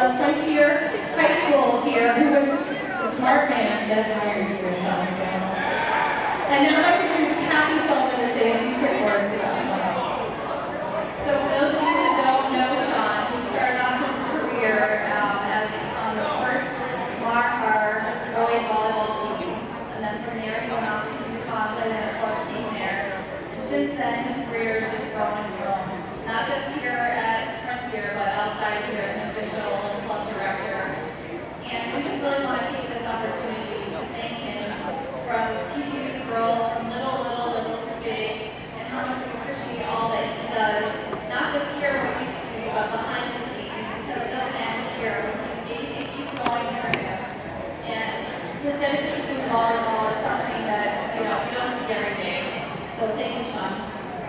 of Frontier High School here, who was a smart man that admired you for Sean McDonald. And now I'd like to introduce Kathy Sullivan to say a few quick words about Sean. So for those of you who don't know Sean, he started off his career as on the first our boys volleyball team. And then from there he went off to Utah, played in a club team there. And since then his career has just grown and grown. Not just here at Frontier, but outside of here as an official club director. And we just really want to take this opportunity to thank him from teaching these girls from little to big, and how much we appreciate all that he does, not just here what you see, but behind the scenes, because it doesn't end here. It keeps going for him. And his dedication to volleyball is something that you don't see every day. So thank you, Sean.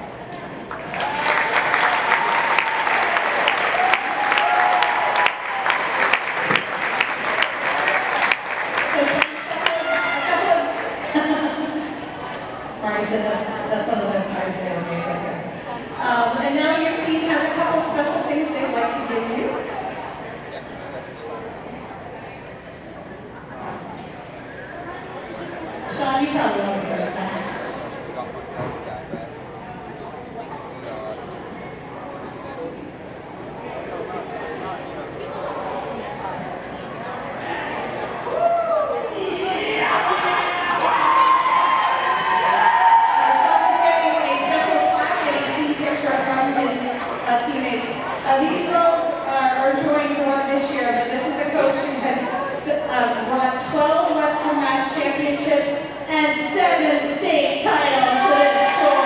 That's one of the best hires we ever made right there. And now your team has a couple special things they'd like to give you. Sean, you probably want to go first. Teammates. These girls are joining the one this year, but this is a coach who has brought 12 Western Mass championships and 7 state titles to this school.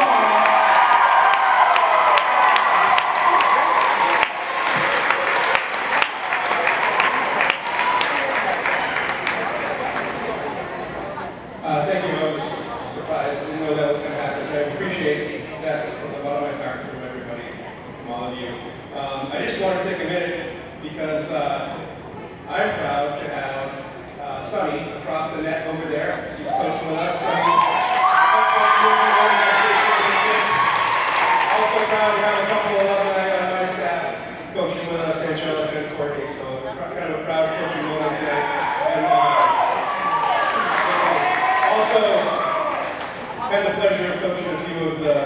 Thank you. I was surprised. I didn't know that was going to happen. So I appreciate that from the bottom of my heart from everybody. All of you. I just want to take a minute because I'm proud to have Sunny across the net over there. She's coaching with us. Sunny. Also proud to have a couple of alumni on my staff coaching with us, Angelica and Courtney. So kind of a proud coaching moment today. And also had the pleasure of coaching a few of the